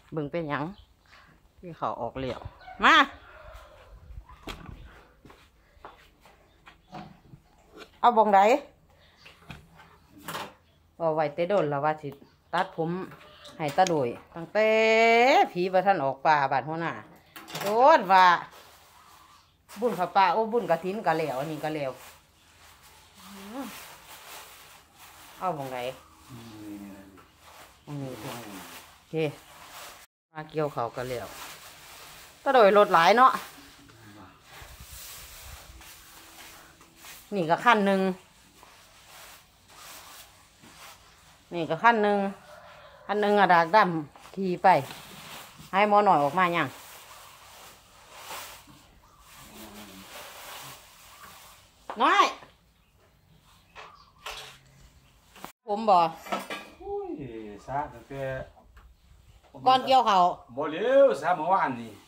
เบิ่งเป็นหยังที่เขาออกเหลี่ยมมาเอาบองไดว่าไว้เตะโดนแล้วว่าสิตัดผมให้ตาโดยตั้งแต่ผีประท่านออกป่าบาดหัวหน้าโดนว่าบุญพระป่าโอ้บุญกระถินกะเหลวอันนี้กะเหลวเอาบองไดโอเคมาเกี่ยวเขากะเหลวตาโดยรถหลายเนาะนี่ก็ขั้นหนึ่งนี่ก็ขั้นหนึ่งอะดากดำขี่ไปให้หมอหน่อยออกมาอย่างน้อยผมบ่ซาตั้งแต่ก่อนเกี่ยวเขาบ่เร็วซาเมื่อวานนี่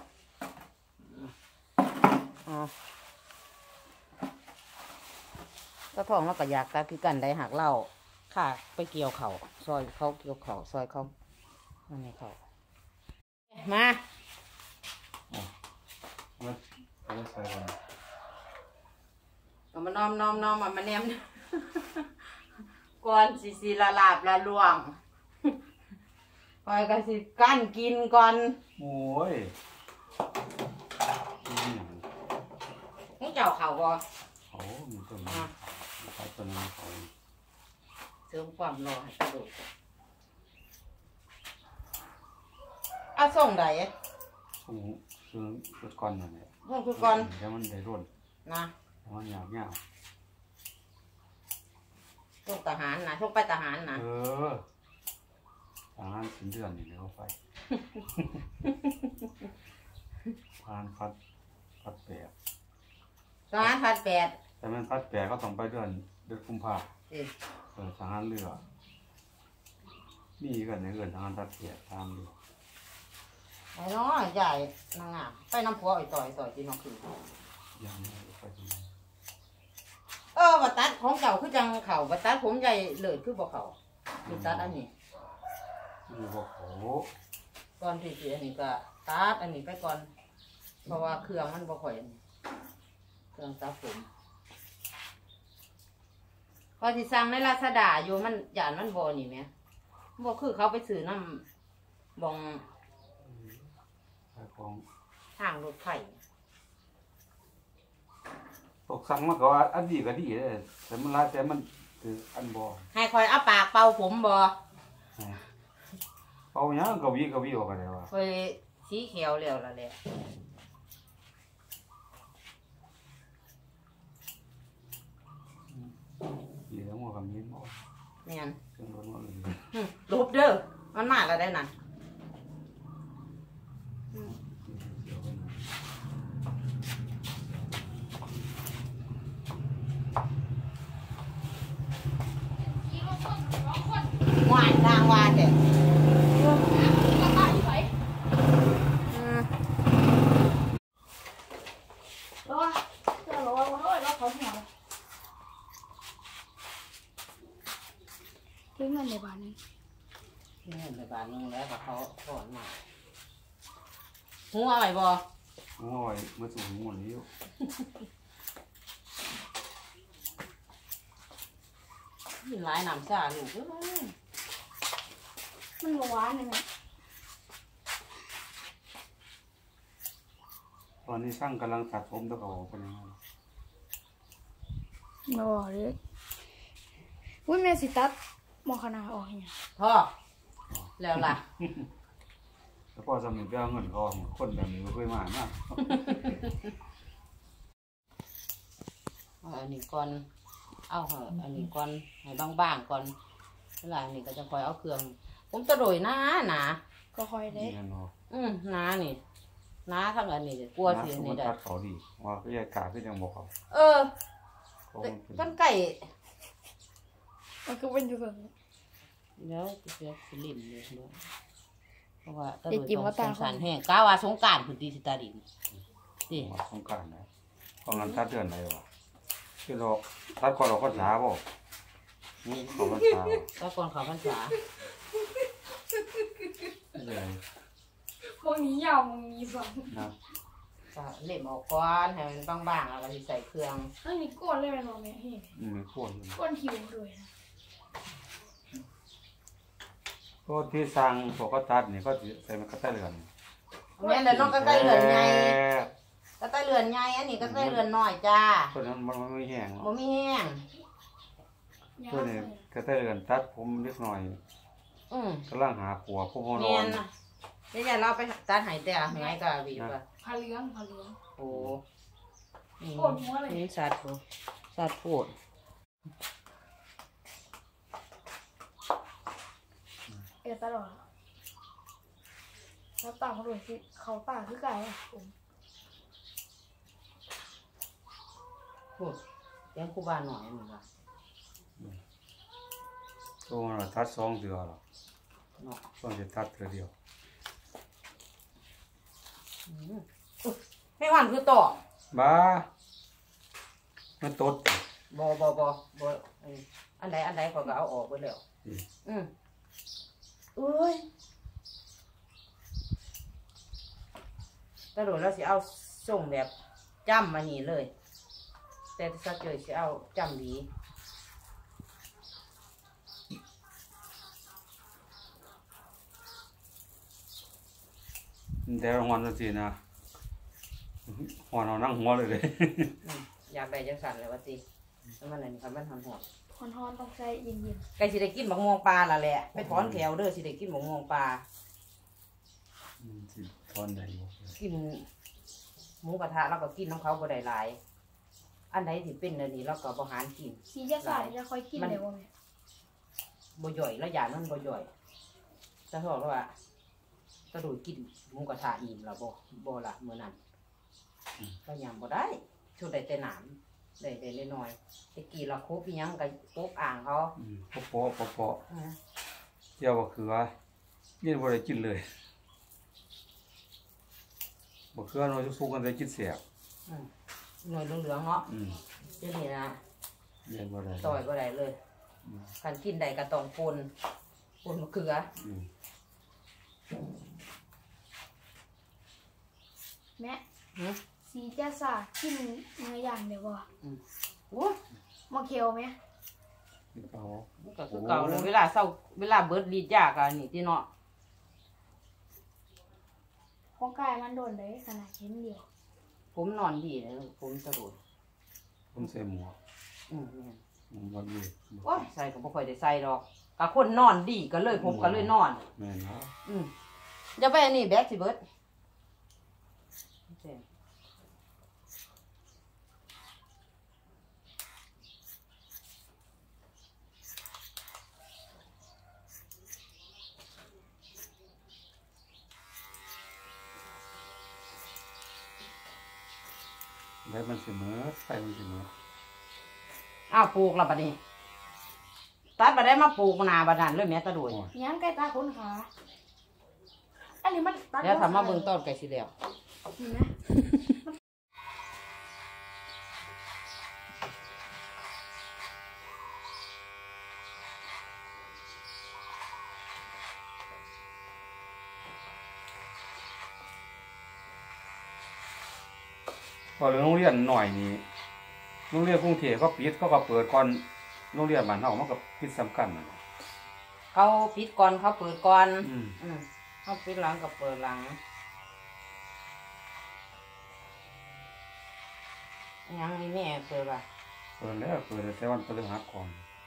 ก็ท้องแล้วก็อยากตาคือกันได้หักเหล้าค่ะไปเกี่ยวเขาซอยเขาเกี่ยวเขาซอยเขาอันนี้เขามาเอามาน้อมมาแนมก่อนสิละลาบละลวงคอยก็สิกั้นกินก่อนโอ้ยมึงเจ้าเขาบ่โอ้มีต้นไม้ต้นไม้เขาเสริมความรอให้กระโดดเอาส่งใดส่งคือก้อนนั่นแหละส่งคือก่อนแล้วมันได้ร่นนะแล้วมันยาวส่งทหารนะส่งไปทหารนะทหารสิ้นเดือนนี่เขาไปผ่านพัดแปดทหารพัดแปดแต่มันพัดแปดก็ต้องไปเดือนกุมภาทหารเรือมีกันในเรือนทหารพัดแปดตามดูไอ้น้อยใหญ่นางงามไปน้ำผัวต่อยที่น้องคือยังไม่ไปที่ไหนบัตัดของเก่าคือจังเข่าบัตัดผมใหญ่เลยคือบ่เข่าคือตัดอันนี้คือบ่เขาก่อนที่อันนี้ก็ตัดอันนี้ไปก่อนเพราะว่าเครื่องมันบ่ค่อยเครื่องตัดผมพอที่สั่งในลาซาด้าอยู่มันหยาดมันบ่นี่ไหมบ่คือเขาไปซื้อน้ำบองทางรถไฟตกสั่งมาก็อันดีก็ดีเลยแต่มันละแต่มันคืออันบ่ให้คอยเอาปากเป่าผมบ่เป่ายังกวีออกกันแล้วคอยสีเขียวแล้วล่ะแหละดีแล้วมัวกับมิ้นบ่เนี่ยเครื่องรถมันลบเด้อมันมาแล้วได้น่ะวานทางวานเด็กเงินในบ้านนึงเงินในบ้านนึงแล้วเขาสอนมาหัวอะไรบ่หัวมาสู่หัวนี้มีหลายน้ำชาอยู่เยอะมันหวานเลยไหมตอนนี้ช่างกำลังตัดผมตัวเขาเป็นยังไงบ่เลยวุ้นแม่สิตัดมอคณะออกเนี่ยพ่อแล้วล่ะแล้วพอสมัยไปเอาเงินออกคนแบบนี้ไม่เคยมานะอันนี้ก่อนเอาเหอะอันนี้ก่อนให้บางๆก่อนเวลาอันนี้ก็จะคอยเอาเครื่องผมจะโรยหนาก็คอยได้หนานี่หนาทั้งอันนี้กลัวเสียนี่ได้เขาดีว่าพี่กาพี่ยังบอกเขาต้นไก่มันก็เป็นอยู่แบบแล้วเสียสิลิมเลยเพราะว่าตะลุยต้องสงสารแห้งก้าวว่าสงการพื้นที่สิตาดินดิสงการนะเพราะงั้นตัดเดือนไหนวะคือเราตัดก่อนเราก็ช้าบ่เขาก็ช้าตัดก่อนเขาพรรษาเลยมองนี้ยาวมองนี้สั้นนะก็เล็บออกก่อนให้มันบางๆแล้วก็สิใส่เครื่องอันนี้ก้นเลยไหมน้องแม่เห็นมีโคนก้นคิวเลยนะก็ที่สร้างพวกก็ตัดนี่ก็ใส่มันก็ใต้เรือนแม่นแล้วน้องก็ใส่เรือนใหญ่ก็ใส่เรือนใหญ่อันนี้ก็ใส่เรือนน้อยจ้าตัวนั้นมันไม่แห้งบ่มีแห้งตัวนี้ก็ใต้เรือนตัดผมเล็กหน่อยอืมกำลังหาขัวผู้พอนแม่อนนนะเดี๋ยวเราไปตัดให้แต่หายก็บีบว่าพาเลี้ยงพาเลี้ยงโอ้นี่โคตรหัวเลยนี่สัตว์โหสัตว์โพดตลอดแล้วต่างเขาด้วยที่เขาต่างคือไก่อะผมโพดเลี้ยงครูบาหน่อยหนึ่งว่าตัวมันตัด2เดือนหรอเนาะส่วนจะตัดเทื่อเดียวไม่หวานคือต่อบ้ามันตดบ่อันใดก็เอาออกไปแล้วเอ้ยกระโดดแล้วสิเอาส่งแบบจ้ำมานี่เลย แต่สักเจอสิเอาจ้ำหวีแต่รางวัลสินะหัวเรานั่งหัวเลยอยากได้จังสันเลยว่าสิแล้วมันอะไรนี่ครับมันหอนฮอนๆต้องใช้เย็นๆใกล้สิได้กินบักม่วงปลาละแหละไปถอนแขวเด้อสิได้กินบักม่วงปลาสิทอนได้บ่กินหมูกระทะแล้วก็กินน้ำเขาบ่ได้หลาย อันใดที่เป็นอันนี้เราก็บ่หารกินๆสีจะใส่จะค่อยกินเลยว่าแม่บ่ย่อยแล้วอย่างนั้นบ่ย่อยจะบอกว่ากระโดดกินหมูกระทะอิ่มแล้วบ่ละมื้อนั้นก็ยังบ่ได้ชุดได้แต่หนามได้น้อยๆตะกี้เราคบอีหยังก็คบอ่างเขาปอเจ้าบ่คือว่าเรียนบ่ได้กินเลยบ่คือว่าสุกๆกันได้กินแซ่บหน่วยเหลืองๆเนาะเดี๋ยวนี้นะเรียนบ่ได้ต่อยบ่ได้เลยการกินได้ก็ต้องปนมะเขือแม่สีจะใส่กินเนื้อย่างเดี๋ยวว่าโอ้มาเคียวไหมเอาก็คือเก่าเลยเวลาเบิดรีดยากันนี่ที่เนาะของกายมันโดนเลยขนาดเห็นเดียวผมนอนดีเลยผมสะดุดผมใส่หมวกเนี่ยผมบ่ดีโอ้ยใส่ก็บ่ค่อยได้ใส่ดอกก็คนนอนดีก็เลยผมก็เลยนอนแม่นเนาะจะไปอันนี้แบกสิเบิดแล้วมันสิเหมือไฟมันสิเหมืออ้าวปลูกแล้วบัดนี้ตัดบัดได้มาปลูกหน้าบัดนั้นเลยแม่ตะดุยยังใกล้ตาคนขาอันนี้มันตัดแล้วทำมาเบิ่งต้นไก่สิแล้วนี่นะพอโรงเรียนหน่อยนี่โรงเรียนกรุงเทพก็ปิดก็เปิดก่อนโรงเรียนบ้านเฮามันก็ปิดสำคัญน่ะเขาปิดก่อนเขาเปิดก่อนอืมเขาปิดหลังก็เปิดหลังยังมีแม่เปิดป่ะเปิดแล้วเปิดแต่วันพฤหัสก่อน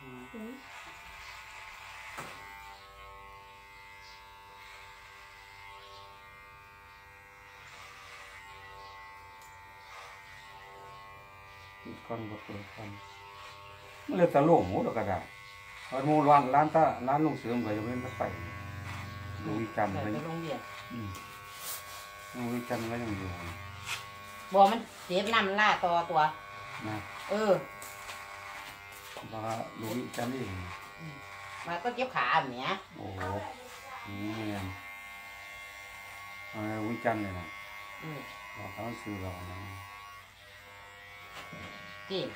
ก่อนก็เปิดกันมันเลยตะโล่งหมดแล้วก็ได้เอาหมู่ร้านลุงเสริมก็ยังไม่ได้ไปลุงจันทร์แต่ก็ไปยังโรงเรียนลุงจันทร์ก็ยังอยู่บอกมันเจ็บน้ำล่าต่อตัวนะ ว่าลุงจันทร์นี่มันก็เจ็บขาเนี้ยโอ้โหนี่ไงลุงจันทร์เลยนะบอกเขาซื้อเรานะจริง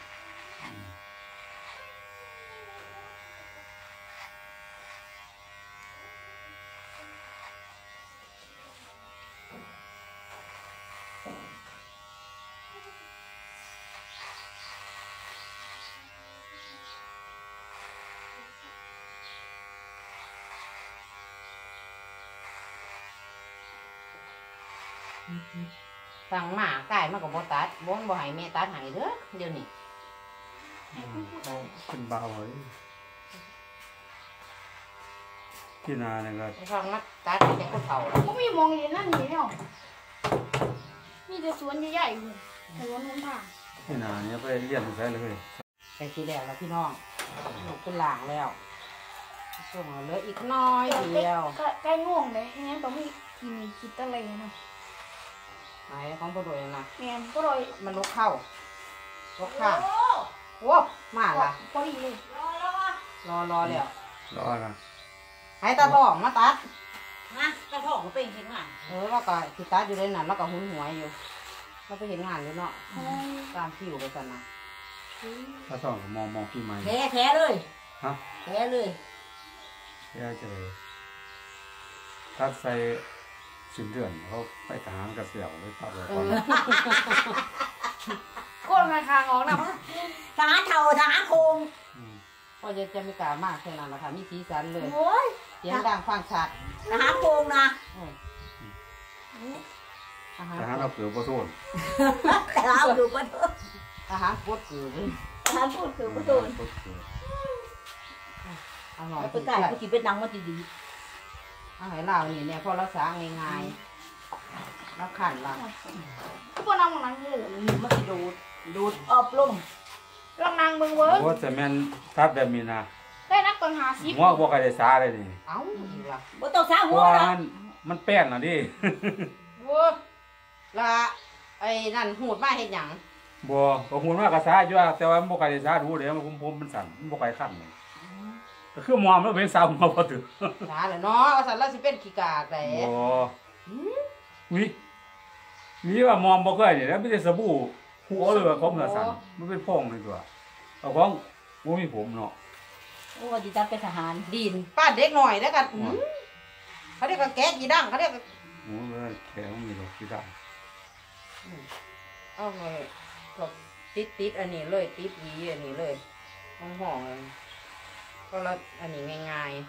สั่งหมาไก่มันก็บ่ตัดบ่ให้แม่ตัดให้เด้อเดี๋ยวนี้เขาเป็นเบาเลยที่นาเนี่ยก็ไปฟังมาตัดให้แต่คนเฒ่าก็มีมองเห็นนั่นนี่เนาะมีแต่สวนใหญ่ๆเลยสวนน้ำผ่าที่นาเนี่ยไปเรียนใช้เลยไปทีแล้วแล้วพี่น้องลูกเป็นหลางแล้วส่งเอาเหลยอีกน้อยเดียวใกล้ง่วงเลยงั้นต้องมีคิดอะไรนะไหนของพ่อโดยนะแม่ก็เลยมันลุกเข้าลุกข้างโว้มาละพอดีเลยรอแล้วรอนะให้ตาทองมาตัดฮะกระทองเป็นเห็นงานแล้วก็ติดตัดอยู่ในนั้นแล้วก็หุ่นหัวอยู่เราไปเห็นงานอยู่เนาะตามคิวไปกันนะถ้าสองมองพี่ไม้แท้เลยฮะแท้เลยแย่จะเลยถ้าใส่สิ้นเดือนเขาไปทหารกระเสียวไปตัดเลยก่อนก้นมาคางออกนะทหารเท่าทหารโคงก็จะมีกามากแค่นั้นแหละค่ะมีสีสันเลยโอ้ยเสียงดังฟังชัดทหารโคงนะอาหารทหารเราเปลือกประโทนแต่เราอยู่ก็โดนอาหารปวดกือทหารพูดคือก็โดนอร่อยไปไก่ก็กินเป็นนังมาดีอาหารลาวนี่เนี่ยพอเราสางง่ายๆเราขันละก็ปนางนั่งเลยๆมันดูดออบลมลองนางเบิ่งเวิร์กโอ้แต่แม่นทัดแบบนี้นะได้นักตังหาซิปหัวบ่ใครได้สาเลยนี่เอ้าอีกละบ่ต้องสร้างเพหัราะวว่านะมันแป้นน่ะดิโว้ละไอ้นั่นหูดมาเห็นหยังบ่ก็หุ่นมากระสาอยู่ว่าแต่ว่ามันบ่ใครได้สาดูเดี๋ยวมันผมมันสั่นมันบ่ใครคั่นเลยก็คือมอมแล้วเป็นสาวมาบ่ถึงสาเลยเนาะว่าสันเราสิเป็นขี้กากแต่บ่วิว่ามอมบ่เคยนี่แล้วมีแต่สบู่หัวเลยว่าผมน่ะสั่นมันเป็นพองเลยตัวเอาของบ่มีผมเนาะโอ้ดิจัดเป็นทหารดินป้าเด็กหน่อยแล้วกันเขาเรียกว่าแก๊สยีดังเขาเรียกว่าโอ้ยแข็งมีดอกที่ได้เอาไงก็ติดอันนี้เลยติดหวีอันนี้เลยห่อเลยก็ละอันนี้ง่าย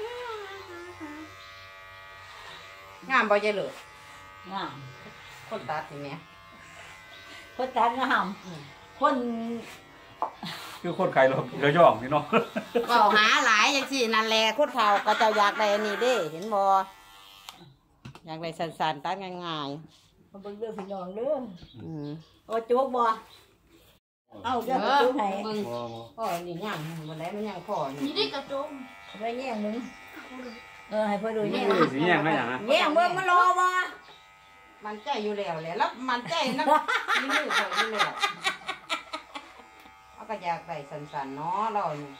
ๆงามบ่เยอะเลยงามคนตัดสิแม่คนตัดงามคนคือคนไข่เราย่องนี่เนาะก็หาหลายอย่างสินั่นแหละคนเฒ่าก็จะอยากได้อันนี้เด้เห็นบ่อยากได้สันๆตัดง่ายมาเบิ่งเด้อพี่น้องเด้อๆโอ้โจ๊กบ่เอาเด้อโจ๊กให้เบิ่งพ่อนี่ย่างบ่ได้มันย่างพ่อนี่นี่ได้กระโจมไว้แย่งหนึงให้พ่อดูนี่แย่งสีแยงได้หยังนะแย่งเบิ่งมันรอบ่มันใจอยู่แล้วแหละแล้วมันใจนักนี่มือข่อยอยู่แล้วเอาก็อยากได้สันๆเนาะเรานี่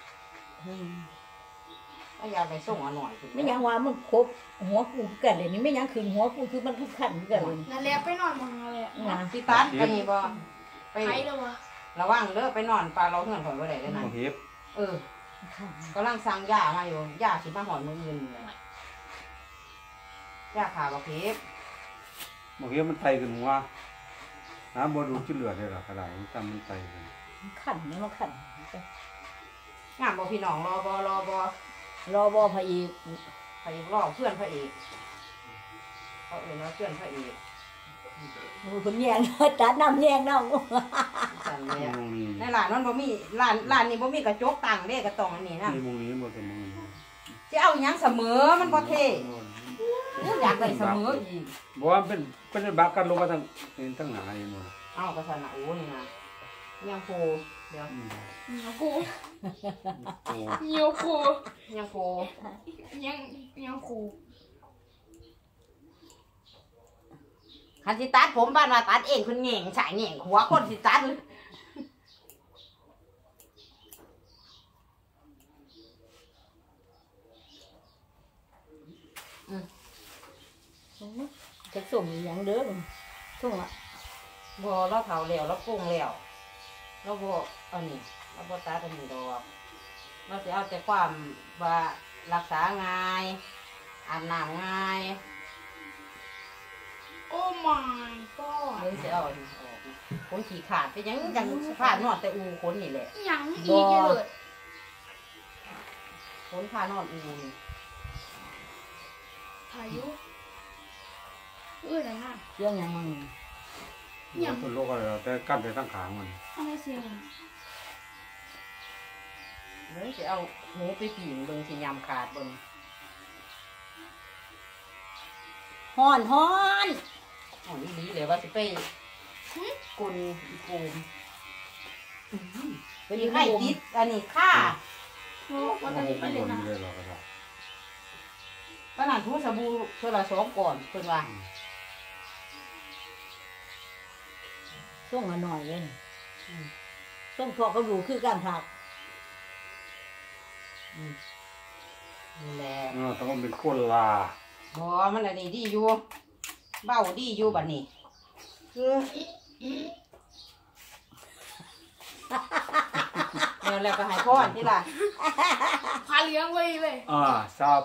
ก็อยากได้ส่งอันหน่อยไม่ยังว่ามันครบหัวกูกันเลยนี่ไม่ยังขึ้นหัวกูคือมันทุกขันกันเลยนั่นแหละไปนอนมองอะไรนะสิตัดไปนี่บ่ไปไปเลยวะระวังเด้อไปนอนปลาเราเฮือนข่อยบ่ได้เด้อนะโอเคกำลังสั่งยามาอยู่ยาสิมาหอนมื้ออื่นนี่แหละยาขาบ่เพชรโอเคมันไตขึ้นหัวน้ำบ่ดูดเลือดเลยล่ะกระไดมันจำมันไตขึ้นขันนี่มันขันงามบ่พี่น้องรอบ่รอบ่พระอีกพระเอกรอเพื่อนพระเอกเขาเอ่ยว่าเพื่อนพระเอกมือคนแย่งตัดน้ำแย่งน้ำสั่นเลยนี่อะมงนี้ในร้านมันบ่มีร้านนี้บ่มีกระจกตั้งเด้กระตองอันนี้นะนี่มงนี้บ่จะมงนี้สิเอาหยังเสมอมันบ่เท่อยากได้เสมออีกบ่ว่าเป็นบักกันลงมาทั้งทั้งหนานี่หมดเอากระสันน่ะโอ้นี่นะยังโคเดี๋ยวเหนียวกูโอ้เหนียวกูยังโคยังกูคันสิตัดผมบ้านว่าตัดเองเพิ่นแหง่งสายแหง่งหัวคนสิตัดจะส่งอย่างเด้อส่งละบ่เราเฒ่าแล้วเราปรุงแล้วเราบ่อันนี้เราบ่ตัดอันนี้ดอกเราสิเอาแต่ความว่ารักษาง่ายอาบน้ำง่ายโอ้ my god เรื่องสิเอาอันนี้ออกคนขี้ขาดไปยังจังผ่านนอนแต่อูคนนี่แหละยังอีกเลยคนผ่านนอนอูนี่พายุอะไรฮะเสียงหยังมันมันเป็นโรคอะไรแต่กั้นแต่ตั้งขางมันอะไรเสียงเฮ้ยจะเอาหูไปปีนเบิ่งสิยำขาดเบิ่งฮ้อนอ๋อนี่ดีเลยว่าสิไปกุนอีโกมเป็นไข่ติดอันนี้ค่าโอ้วันนี้ไปเลยนะเลยหรอกครับขนาดทูสบู่เพื่อละ2ก่อนเพิ่นว่าส่งมาหน่อยเลยส่งพอกระดูคือการผักนี่แหละต้องเป็นคนลาบ่มันอันนี้ดีอยู่เบ้าดีอยู่บัดนี้คือแล้วก็ให้พรที่ล่ะพาเลี้ยงไว้เลยทราบ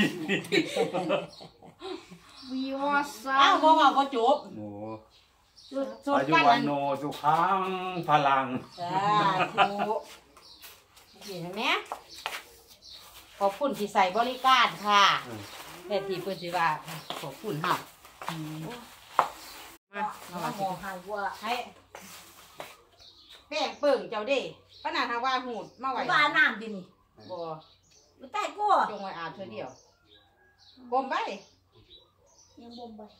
วีวอสอ้าวบ่เว้าบ่จบโอ้สุดอายุกันวันั่นนโนสุขังพลังจ้าถูกเห็นไหมขอบคุณที่ใส่บริการค่ะแต่ที่เพิ่นสิว่าขอบคุณค่ะมามามาหมอหายว่าให้แป้งเปิ่งเจ้าเด้ปานนั้นหาว่าหูดมาไว้ว่าน้ำดินี่บ่ไม่ใต้กูจงไว้อาบเธอเดียวกลมไปยังบ่มไป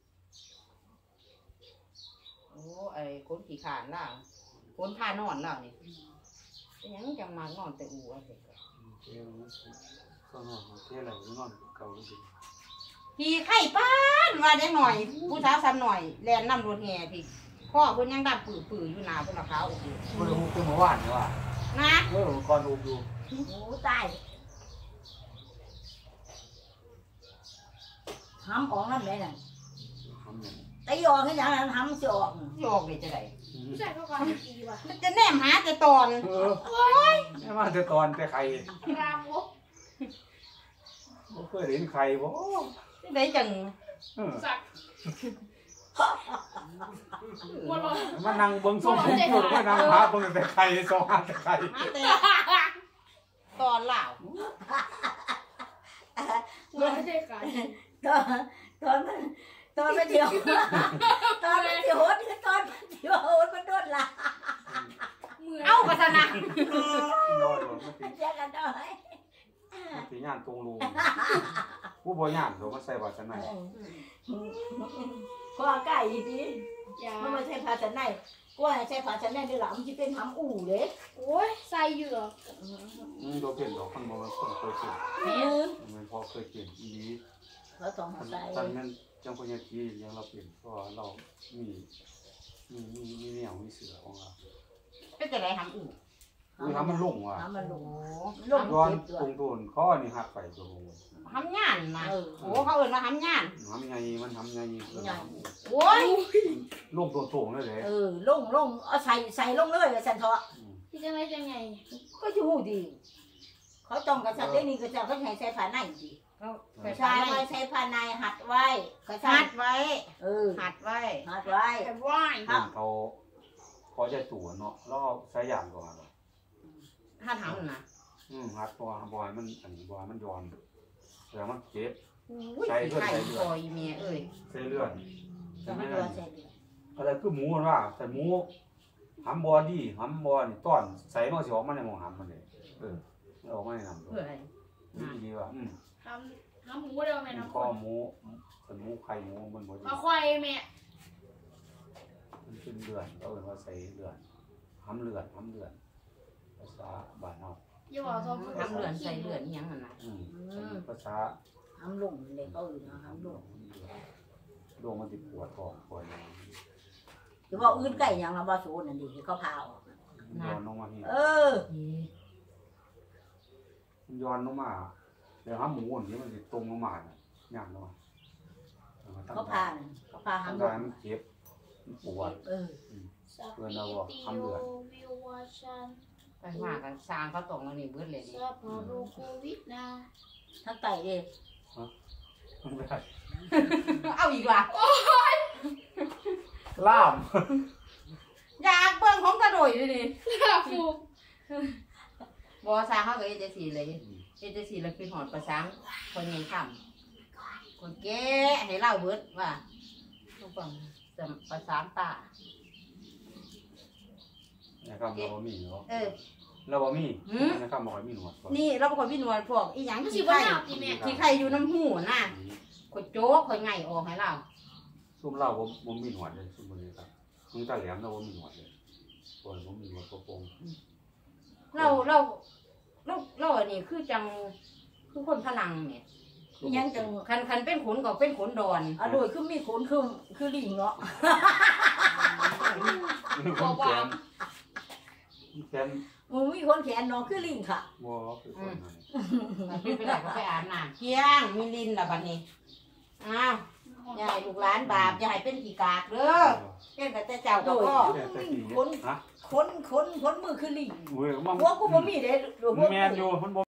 โอ้ไอ้คนขี้ขานล่ะคนพานอนล่ะนี่เป็นหยังจังมานอนแต่อู่ว่าสิก็นอนเที่ยอะไรนอนเก่าจริงพี่ไข่ป้านว่าได้หน่อย ผู้สาวซ้ำหน่อยแลนน้ำรถแห่พี่พ่อเพิ่นยังดับปื้อๆอยู่หน้าเพิ่นละขาวอกอยู่เมื่อคือเมื่อวานนี่ว่านะเมื่อก่อนอุบอยู่โอ้ตายทำออกนั่นไหนน่ะทำอย่างตีออกให้ยังนั้นทำสิออกสิออกได้จะได้ผู้ชายก็ก่อนดีว่ะมันจะแนมหาแต่ตอนไม่ว่าแต่ตอนแต่ใครรามวกไม่เคยเห็นใครบ่ได้จังสักหัวเราะมานั่งเบิ้งส้มผมอยู่มานั่งหาเบิ้งแต่ใครสองหาแต่ใครหาแต่ตอนเหล่าหัวไม่ใช่กันตอนมันเที่ยวตอนมันเที่ยวตอนมันเที่ยวมันโดนละมือเอ้าพัฒนานอนอยู่มันแยกกันได้ตีงานตรงรูผู้บริหารเขามาใส่บาตรไหนก็ใกล้ดีอย่ามันไม่ใช่ภาษาไหนก็ใช่ภาษาไหนเดี๋ยวหลังมันจะเป็นทำอู่เลยโอ้ยใส่อยู่เหรอโดนเปลี่ยนดอกคนบอกว่าคนเคยเปลี่ยน มันพอเคยเปลี่ยนอีนี้เราต้องท่านใส่ท่านนั้นจังพญาคียังเราเปลี่ยนเพราะเรามีแนวมีเสือของเราเป็นจะได้ทำอู่คือทำมันลงว่ะทำมันลงลงย้อนตรงโดนข้อนี่หักไปตัวลงทำงานนะโอ้เขาเอิ้นว่าทำงานทำไงมันทำไงโอ้ยลงตัวโต่งเลยเลยลงเอาใส่ลงเลยสันทอพี่จะไม่จะไงก็อยู่ดีเขาต้องกระสันได้นี่กระสันเขาใช้ผ้าในดีเขาไปใช้ไว้ใช้ผ้าในหัดไว้กระสัหันดไว้ หัดไว้หัดไว้แต่ว่ายเขาพอจะตัวเนาะแล้วใช้ยางก่อนถ้าทำนะหัดบอยมันอันนี้บอยมันย้อนแล้วมันเจ็บใส่ไข่คอยเมียเอ้ยใส่เลือดจะให้เราใส่ดีอะไรคือหมูว่าแต่หมูหำบอดีหำบอนี่ต้อนใส่นอสิออกมาในหม้อหำมันเลยออกมาในน้ำเพื่ออะไรนี่ดีว่ะทำหมูเดียวแม่น้ำข้อหมูเป็นหมูไข่หมูมันบ่ดีมาควายแม่มันเป็นเลือดเอาเป็นว่าใส่เลือดหำเลือดภาษาบ้านเฮาอย่าบอกทอมทำเลือนใส่เลือนยังมันนะภาษาทำลงเลยเขาอื่นทำลงดวงมันติดปวดท้องปวดอะไรหรือว่าอื่นไก่ยังเราบาสูนั่นดีเขาพาออกย้อนลงมานี่ มันย้อนลงมาเดี๋ยวหำหมูนี่มันสิตรงลงมาน่ะย่างลงมาเขาพาทำลได้งมันเจ็บมันปวดสักปีติโยวิวาชันไปมากันสร้างเขาตรงแล้วนี่เบิดเลยนี่สัพพะโรโควิดนะทั้งไตเองไม่ได้เอาอีกว่ะล่ามอยากเบิ่งของกระโดยเลยนี่ลาฟูกบอสร้างเขากับเอเจซีเลยเอเจซีแล้วคือหอดประสังคนยังทำคนแก่ให้เล่าเบิดว่าลูกฟังจะประสานตานะครับเราบ่มีเนาะเออเราบ่มีนะครับบ่ค่อยมีหนวดนี่เราเป็นคนพี่นวลพวกอีหยังมันขี้สิบ่ไข่ยาวติแม่ขี้ไข่อยู่น้ำหูน่ะขดโจ๊กข่อยไงออกให้เราซุ่มเราบ่มีหนวดเลยซุ่มนี้ครับมึงตาแหลมเราบ่มีหนวดเลยปล่อยบ่มีหนวดโป่งเราอันนี้คือจังคือคนพลังเนี่ยอีหยังจังคันเป็นขนก็เป็นขนดอนอร่อยคือมีขนคือลิงเนาะบอกว่าแขนมึงมีขนแขนเนาะคือลิงค่ะบ่คือคนนั้นพี่ไปไหนก็ไปอาบน้ำเกี้ยงมีลินละบัดนี้อ้าวอย่าให้ลูกหลานบาปอย่าให้เป็นขี้กากเด้อเพี้ยนแต่เจ้าก็พ่อขนมือคือลิงเว้ยมันหัวกูบ่มีเด้หัวแม่นอยู่มันบ่